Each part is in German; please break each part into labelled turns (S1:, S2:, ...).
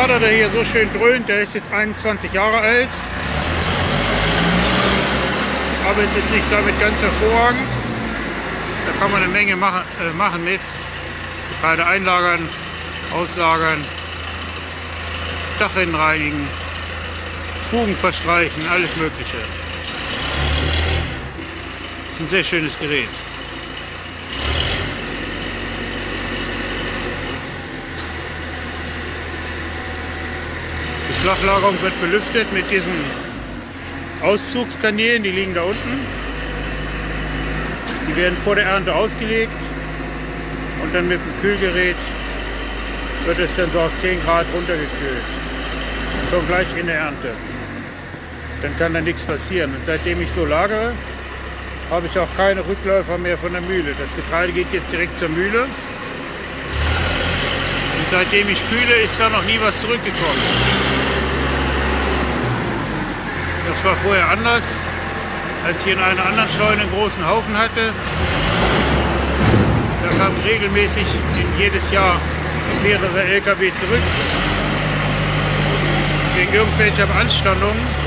S1: Lader, der hier so schön dröhnt, der ist jetzt 21 Jahre alt. Arbeitet sich damit ganz hervorragend. Da kann man eine Menge machen mit. Getreide einlagern, auslagern, Dachrinnen reinigen, Fugen verstreichen, alles Mögliche. Ein sehr schönes Gerät. Die Flachlagerung wird belüftet mit diesen Auszugskanälen, die liegen da unten. Die werden vor der Ernte ausgelegt und dann mit dem Kühlgerät wird es dann so auf 10 Grad runtergekühlt. Schon gleich in der Ernte. Dann kann da nichts passieren. Und seitdem ich so lagere, habe ich auch keine Rückläufer mehr von der Mühle. Das Getreide geht jetzt direkt zur Mühle. Und seitdem ich kühle, ist da noch nie was zurückgekommen. Das war vorher anders, als ich in einer anderen Scheune einen großen Haufen hatte. Da kamen regelmäßig jedes Jahr mehrere LKW zurück, wegen irgendwelcher Beanstandungen.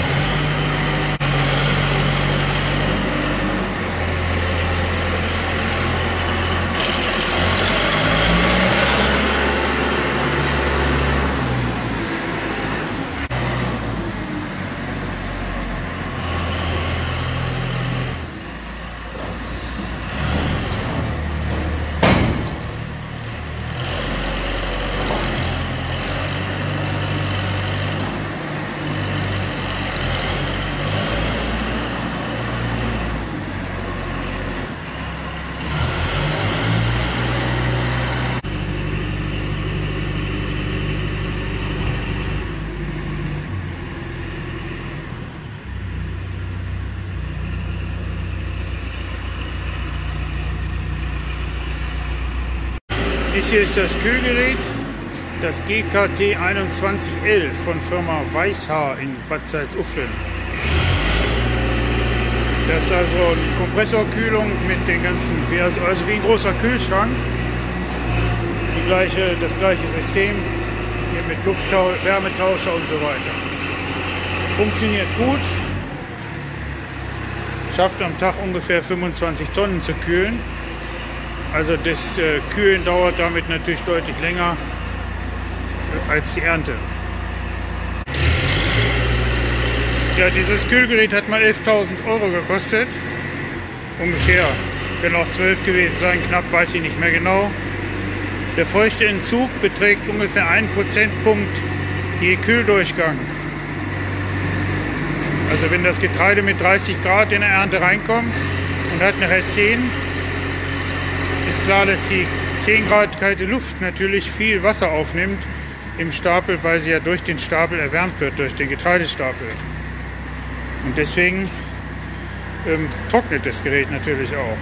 S1: Dies hier ist das Kühlgerät, das GKT 21L von Firma Weishaar in Bad Salzuflen. Das ist also eine Kompressorkühlung mit den ganzen, also wie ein großer Kühlschrank. Das gleiche System, hier mit Wärmetauscher und so weiter. Funktioniert gut, schafft am Tag ungefähr 25 Tonnen zu kühlen. Also das Kühlen dauert damit natürlich deutlich länger als die Ernte. Ja, dieses Kühlgerät hat mal 11.000 € gekostet. Ungefähr. Können auch 12 gewesen sein, knapp, weiß ich nicht mehr genau. Der feuchte Entzug beträgt ungefähr 1 Prozentpunkt je Kühldurchgang. Also wenn das Getreide mit 30 Grad in der Ernte reinkommt und hat nachher 10, ist klar, dass die 10 Grad kalte Luft natürlich viel Wasser aufnimmt im Stapel, weil sie ja durch den Stapel erwärmt wird, durch den Getreidestapel. Und deswegen trocknet das Gerät natürlich auch.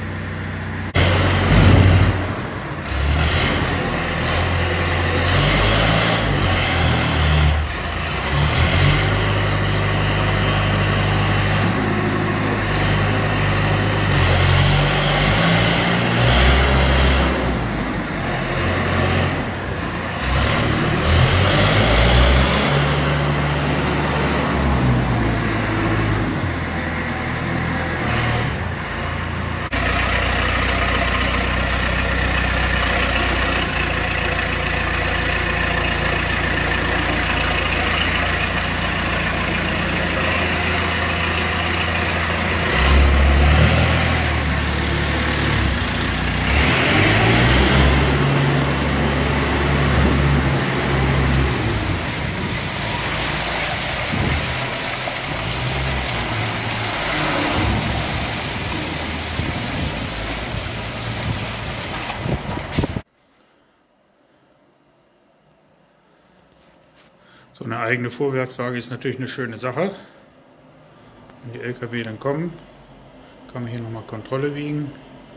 S1: So eine eigene Vorwärtswaage ist natürlich eine schöne Sache. Wenn die LKW dann kommen, kann man hier nochmal Kontrolle wiegen.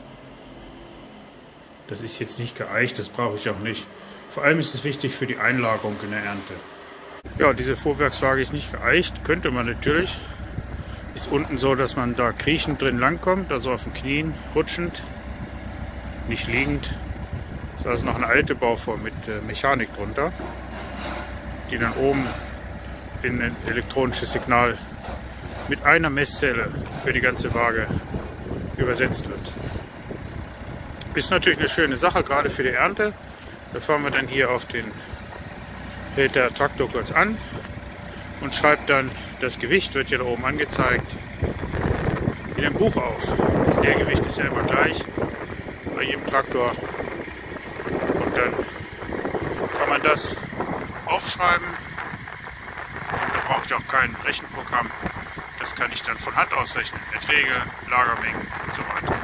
S1: Das ist jetzt nicht geeicht, das brauche ich auch nicht. Vor allem ist es wichtig für die Einlagerung in der Ernte. Ja, diese Vorwärtswaage ist nicht geeicht, könnte man natürlich. Ist unten so, dass man da kriechend drin langkommt, also auf den Knien, rutschend, nicht liegend. Das ist also noch eine alte Bauform mit Mechanik drunter. die dann oben in ein elektronisches Signal mit einer Messzelle für die ganze Waage übersetzt wird. Ist natürlich eine schöne Sache, gerade für die Ernte. Da fahren wir dann hier auf den, hält der Traktor kurz an und schreibt dann das Gewicht, wird hier da oben angezeigt, in dem Buch auf. Das Leergewicht ist ja immer gleich bei jedem Traktor. Und dann kann man das aufschreiben. Und da brauche ich auch kein Rechenprogramm. Das kann ich dann von Hand ausrechnen. Erträge, Lagermengen und so weiter.